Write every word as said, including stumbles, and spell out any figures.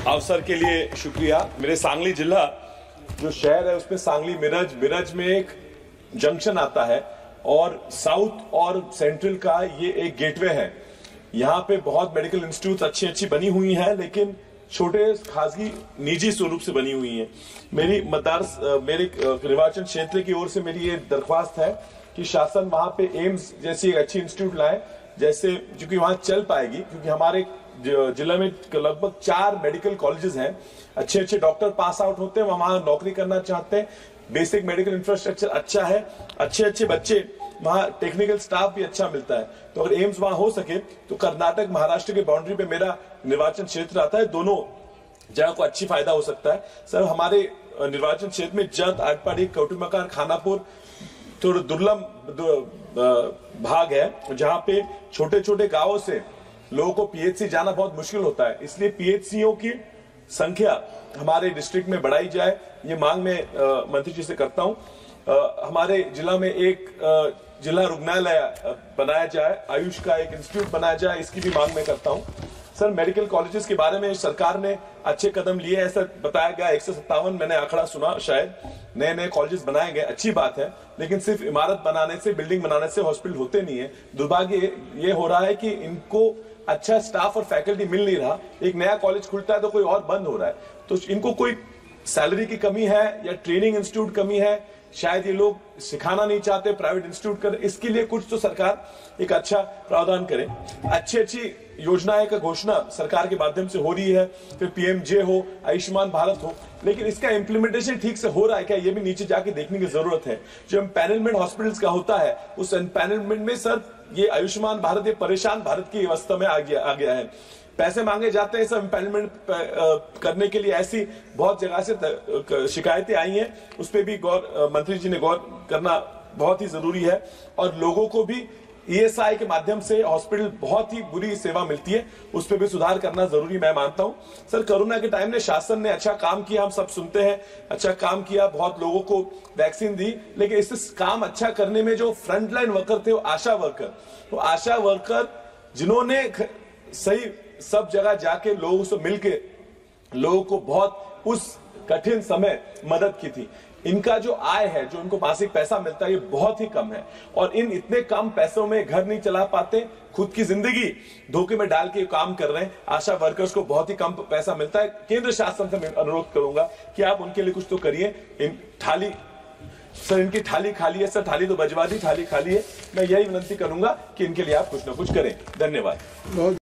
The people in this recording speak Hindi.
अवसर के लिए शुक्रिया। मेरे सांगली जिला जो शहर है उसमें सांगली मिरज मिरज में एक जंक्शन आता है और साउथ और सेंट्रल का ये एक गेटवे है। यहाँ पे बहुत मेडिकल इंस्टीट्यूट अच्छी अच्छी बनी हुई हैं, लेकिन छोटे खासगी निजी स्वरूप से बनी हुई हैं। मेरी मतदार मेरे निर्वाचन क्षेत्र की ओर से मेरी ये दरख्वास्त है कि शासन वहां पे एम्स जैसी एक अच्छी इंस्टीट्यूट लाए, जैसे जो कि वहां चल पाएगी, क्योंकि हमारे जिले में लगभग चार मेडिकल कॉलेजेस हैं। अच्छे अच्छे डॉक्टर पास आउट होते हैं, वहां नौकरी करना चाहते हैं, बेसिक मेडिकल इंफ्रास्ट्रक्चर अच्छा है, अच्छे अच्छे बच्चे, वहां टेक्निकल स्टाफ भी अच्छा मिलता है। तो अगर एम्स वहां हो सके तो कर्नाटक महाराष्ट्र के बाउंड्री पे मेरा निर्वाचन क्षेत्र आता है, दोनों जगह को अच्छी फायदा हो सकता है। सर, हमारे निर्वाचन क्षेत्र में जत, आटपाड़ी, कौटुमकार, खानापुर थोड़ा दुर्लभ भाग है, जहां पे छोटे छोटे गांवों से लोगों को पीएचसी जाना बहुत मुश्किल होता है। इसलिए पीएचसीओ की संख्या हमारे डिस्ट्रिक्ट में बढ़ाई जाए, ये मांग मैं मंत्री जी से करता हूं। हमारे जिला में एक आ, जिला रुग्णालय बनाया जाए, आयुष का एक इंस्टीट्यूट बनाया जाए, इसकी भी मांग मैं करता हूं। सर, मेडिकल कॉलेजेस के बारे में सरकार ने अच्छे कदम लिए, ऐसा बताया गया एक सौ सत्तावन मैंने आंकड़ा सुना, शायद नए नए कॉलेजेस बनाए गए, अच्छी बात है, लेकिन सिर्फ इमारत बनाने से, बिल्डिंग बनाने से हॉस्पिटल होते नहीं है। दुर्भाग्य ये हो रहा है कि इनको अच्छा स्टाफ और फैकल्टी मिल नहीं रहा। एक नया कॉलेज खुलता है तो कोई और बंद हो रहा है, तो इनको कोई सैलरी की कमी है या ट्रेनिंग इंस्टीट्यूट कमी है, शायद ये लोग सिखाना नहीं चाहते, प्राइवेट इंस्टीट्यूट कर, इसके लिए कुछ तो सरकार एक अच्छा प्रावधान करे। अच्छी अच्छी योजनाएं का घोषणा सरकार के माध्यम से हो रही है, फिर पीएमजे हो, आयुष्मान भारत हो, लेकिन इसका इंप्लीमेंटेशन ठीक से हो रहा है क्या, ये भी नीचे जाके देखने की जरूरत है। जो एम्पैनलमेंट हॉस्पिटल्स का होता है, उस एम्पैनलमेंट में सर ये आयुष्मान भारत ये परेशान भारत की अवस्था में आ गया आ गया है। पैसे मांगे जाते हैं सब एम्पैनलमेंट करने के लिए, ऐसी बहुत जगह से शिकायतें आई हैं, उस पर भी गौर मंत्री जी ने गौर करना बहुत ही जरूरी है। और लोगों को भी ईएसआई के माध्यम से हॉस्पिटल बहुत ही बुरी सेवा मिलती है, उस पर भी सुधार करना जरूरी मैं मानता हूं। सर, कोरोना के टाइम में शासन ने अच्छा काम किया, हम सब सुनते हैं, अच्छा काम किया, बहुत लोगों को वैक्सीन दी, लेकिन इससे काम अच्छा करने में जो फ्रंटलाइन वर्कर थे वो आशा वर्कर, तो आशा वर्कर जिन्होंने सही सब जगह जाके लोगों से मिलके लोगों को बहुत उस कठिन समय मदद की थी, इनका जो आय है, जो इनको मासिक पैसा मिलता है, ये बहुत ही कम है। और इन इतने कम पैसों में घर नहीं चला पाते, खुद की जिंदगी धोखे में डाल के काम कर रहे हैं। आशा वर्कर्स को बहुत ही कम पैसा मिलता है। केंद्र शासन से मैं अनुरोध करूंगा कि आप उनके लिए कुछ तो करिए। इन थाली सर इनकी थाली खाली है, सर थाली तो बजवा दी, थाली खाली है। मैं यही विनती करूंगा कि इनके लिए आप कुछ ना कुछ करें। धन्यवाद।